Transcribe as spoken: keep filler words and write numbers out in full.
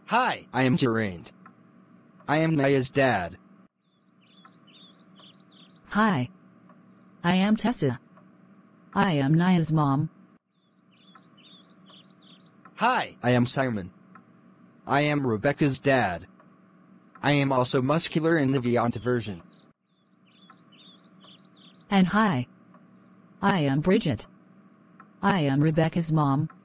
Hi, I am Geraint. I am Nia's dad. Hi. I am Tessa. I am Nia's mom. Hi, I am Simon. I am Rebecca's dad. I am also muscular in the Viant version. And hi. I am Bridget. I am Rebecca's mom.